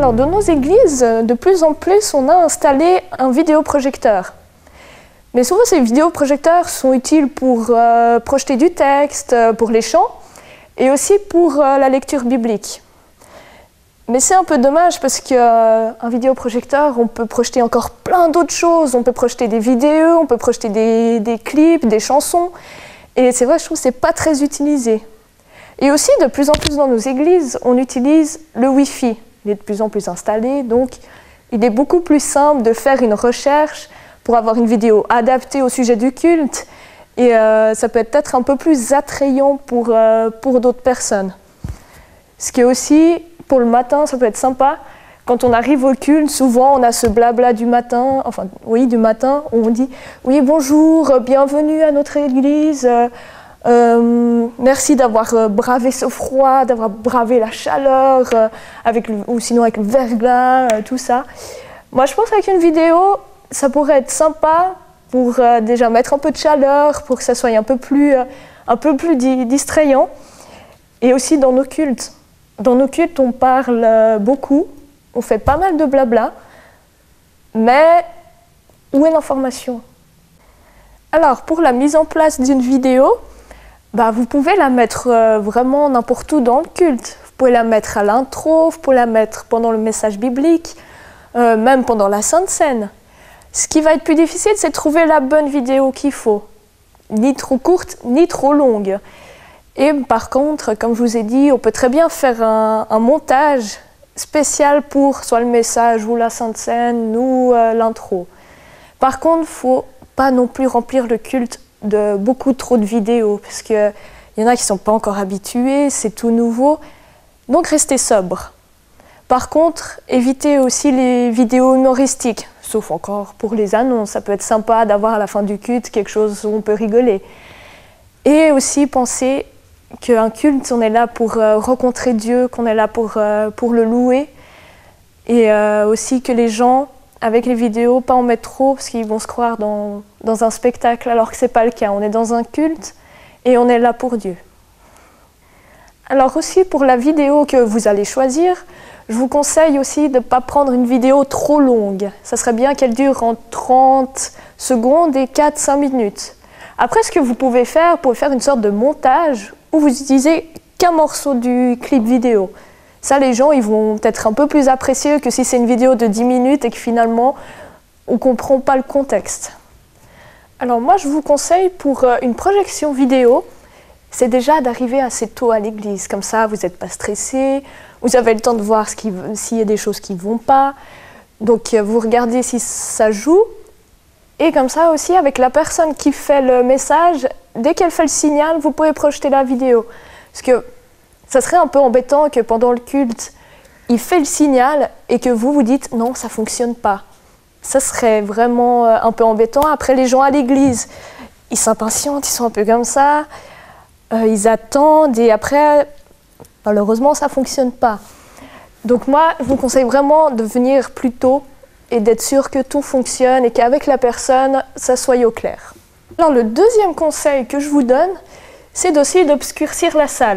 Alors, dans nos églises, de plus en plus, on a installé un vidéoprojecteur. Mais souvent, ces vidéoprojecteurs sont utiles pour projeter du texte, pour les chants, et aussi pour la lecture biblique. Mais c'est un peu dommage parce qu'un vidéoprojecteur, on peut projeter encore plein d'autres choses. On peut projeter des vidéos, on peut projeter des clips, des chansons. Et c'est vrai, je trouve que ce n'est pas très utilisé. Et aussi, de plus en plus dans nos églises, on utilise le Wi-Fi. Il est de plus en plus installé, donc il est beaucoup plus simple de faire une recherche pour avoir une vidéo adaptée au sujet du culte. Et ça peut être un peu plus attrayant pour d'autres personnes. Ce qui est aussi, pour le matin, ça peut être sympa. Quand on arrive au culte, souvent on a ce blabla du matin, enfin oui, du matin, où on dit « Oui, bonjour, bienvenue à notre église, merci d'avoir bravé ce froid, d'avoir bravé la chaleur, ou sinon avec le verglas, tout ça. » Moi, je pense qu'avec une vidéo, ça pourrait être sympa pour déjà mettre un peu de chaleur, pour que ça soit un peu plus distrayant. Et aussi dans nos cultes. Dans nos cultes, on parle beaucoup, on fait pas mal de blabla, mais où est l'information? Alors, pour la mise en place d'une vidéo, vous pouvez la mettre vraiment n'importe où dans le culte. Vous pouvez la mettre à l'intro, vous pouvez la mettre pendant le message biblique, même pendant la Sainte Seine. Ce qui va être plus difficile, c'est de trouver la bonne vidéo qu'il faut. Ni trop courte, ni trop longue. Et par contre, comme je vous ai dit, on peut très bien faire un montage spécial pour soit le message ou la Sainte Seine ou l'intro. Par contre, il ne faut pas non plus remplir le culte de beaucoup trop de vidéos, parce qu'il y en a qui ne sont pas encore habitués, c'est tout nouveau. Donc restez sobre. Par contre, évitez aussi les vidéos humoristiques, sauf encore pour les annonces. Ça peut être sympa d'avoir à la fin du culte quelque chose où on peut rigoler. Et aussi pensez qu'un culte, on est là pour rencontrer Dieu, qu'on est là pour le louer. Et aussi que les gens, avec les vidéos, pas en mettre trop, parce qu'ils vont se croire dans un spectacle, alors que ce n'est pas le cas. On est dans un culte et on est là pour Dieu. Alors aussi, pour la vidéo que vous allez choisir, je vous conseille aussi de ne pas prendre une vidéo trop longue. Ça serait bien qu'elle dure en 30 secondes et 4-5 minutes. Après, ce que vous pouvez faire une sorte de montage où vous utilisez qu'un morceau du clip vidéo. Ça, les gens, ils vont être un peu plus apprécier que si c'est une vidéo de 10 minutes et que finalement, on ne comprend pas le contexte. Alors moi, je vous conseille pour une projection vidéo, c'est déjà d'arriver assez tôt à l'église. Comme ça, vous n'êtes pas stressé, vous avez le temps de voir s'il y a des choses qui ne vont pas. Donc, vous regardez si ça joue. Et comme ça aussi, avec la personne qui fait le message, dès qu'elle fait le signal, vous pouvez projeter la vidéo. Parce que ça serait un peu embêtant que pendant le culte, il fait le signal et que vous dites « non, ça ne fonctionne pas ». Ça serait vraiment un peu embêtant. Après, les gens à l'église, ils s'impatientent, ils sont un peu comme ça, ils attendent et après, malheureusement, ça ne fonctionne pas. Donc moi, je vous conseille vraiment de venir plus tôt et d'être sûr que tout fonctionne et qu'avec la personne, ça soit au clair. Alors le deuxième conseil que je vous donne, c'est aussi d'obscurcir la salle.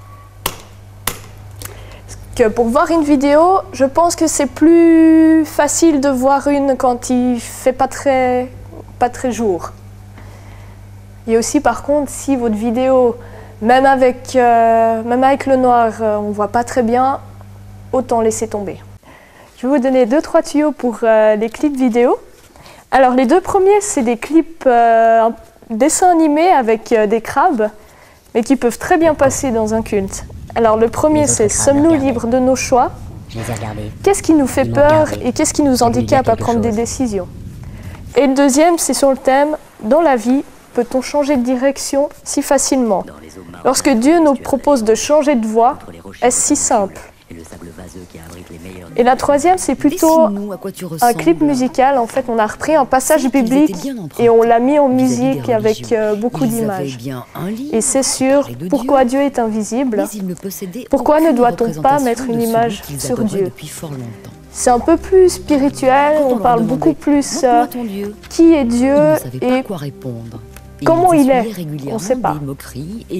Parce que pour voir une vidéo, je pense que c'est plus facile de voir une quand il ne fait pas très jour. Et aussi par contre, si votre vidéo, même avec le noir, on ne voit pas très bien, autant laisser tomber. Je vais vous donner 2-3 tuyaux pour les clips vidéo. Alors les deux premiers, c'est des clips dessins animés avec des crabes, mais qui peuvent très bien passer dans un culte. Alors le premier, c'est « Sommes-nous libres de nos choix ?» Qu'est-ce qui nous fait peur et qu'est-ce qui nous handicape à prendre des décisions? Et le deuxième, c'est sur le thème « Dans la vie, peut-on changer de direction si facilement ?» Lorsque Dieu nous propose de changer de voie, est-ce si simple? Et la troisième, c'est plutôt un clip musical. En fait, on a repris un passage biblique et on l'a mis en musique avec beaucoup d'images. Et c'est sur pourquoi Dieu est invisible. Pourquoi ne doit-on pas mettre une image sur Dieu? C'est un peu plus spirituel, on parle beaucoup plus qui est Dieu et comment il est, on ne sait pas.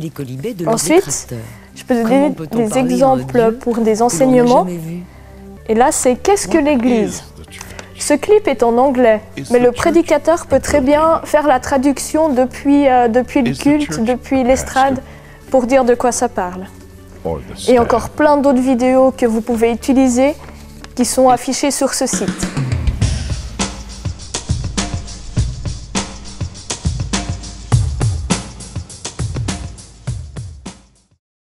Ensuite, je peux donner des exemples pour des enseignements. Et là, c'est Qu'est-ce que l'Église ? Ce clip est en anglais, mais le prédicateur peut très bien faire la traduction depuis le culte, depuis l'estrade, pour dire de quoi ça parle. Et encore plein d'autres vidéos que vous pouvez utiliser qui sont affichées sur ce site.